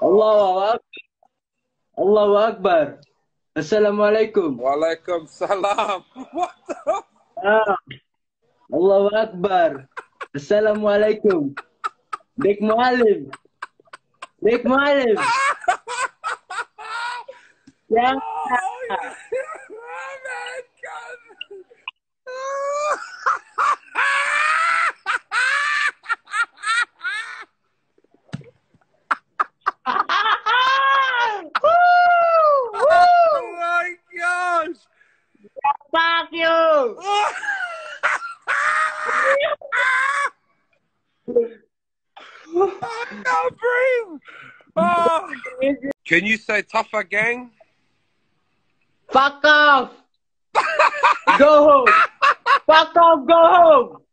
Allahu Akbar. Allahu Akbar. Assalamualaikum. Waalaikumsalam. What the? Ah, Allahu Akbar. Assalamualaikum. Dek Mualim. Dek Mualim. Ya. Oh, my God. Oh my gosh. Fuck you. I can't breathe. Oh. Can you say tougher gang? Fuck off. Go home. Fuck off. Go home.